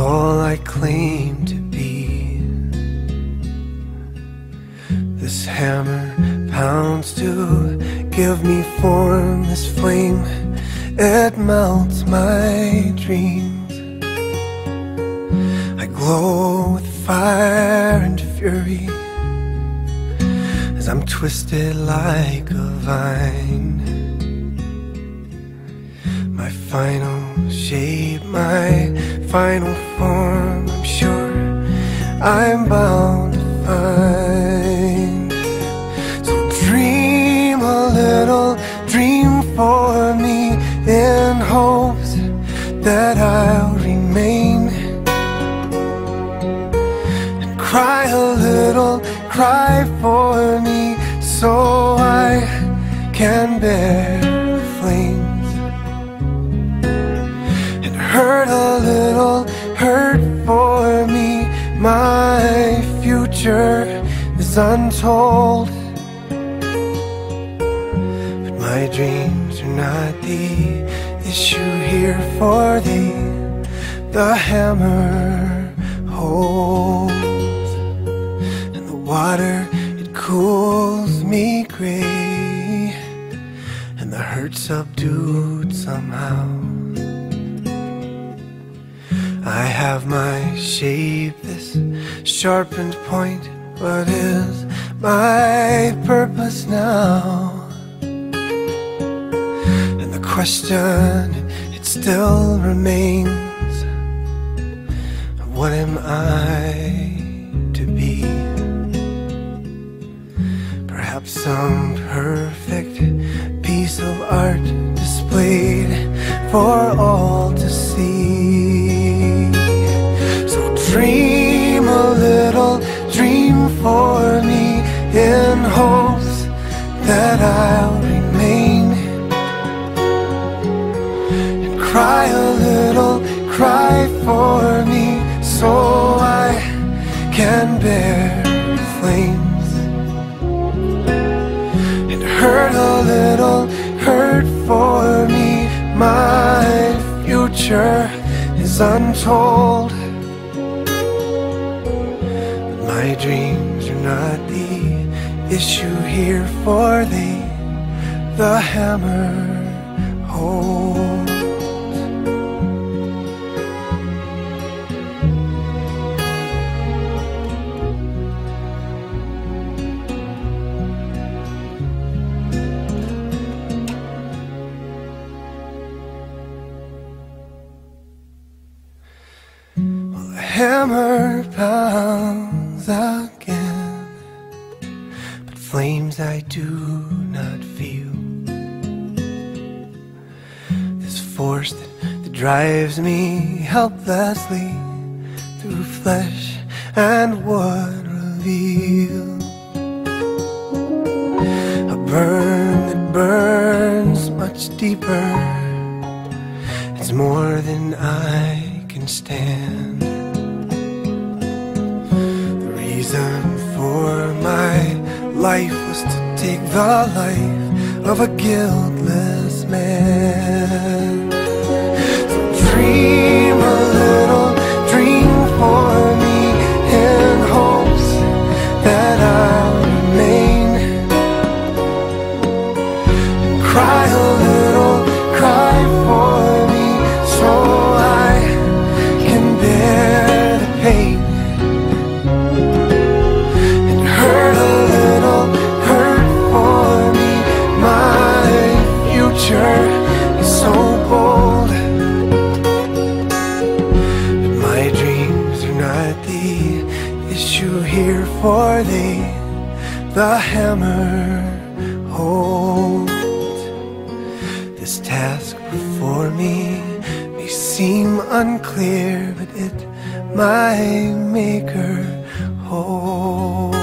all I claim to be. This hammer pounds to give me form, this flame, it melts my dreams. I glow with fire and fury as I'm twisted like a vine. My final shape, my final form, I'm sure I'm bound to find. So dream a little dream for me in hopes that I'll remain, and cry a little, cry for me so I can bear flames, and hurt a little, hurt for me. My future is untold, but my dreams are not the issue here, for the hammer holds, and the water, it cools me gray, and the hurt subdued somehow. I have my shape, this sharpened point. What is my purpose now? And the question, it still remains, what am I to be? Perhaps some perfect piece of art displayed for all to see. So dream a little dream for me in hopes that I'll remain, and cry a little, cry for me so I can bear flames, and hurt a little, hurt for me. My future is untold, but my dreams are not the issue here, for the hammer holds. Hammer pounds again, but flames I do not feel. This force that drives me helplessly through flesh and wood reveal a burn that burns much deeper. It's more than I can stand. The reason for my life was to take the life of a guiltless man. So dream a little dream for me in hopes that I'll remain, and cry a little, cry for me so I can bear the pain, and hurt a little, hurt for me. My future is so bold, but my dreams are not the issue here, for the hammer holds. This task before me may seem unclear, but it my maker holds.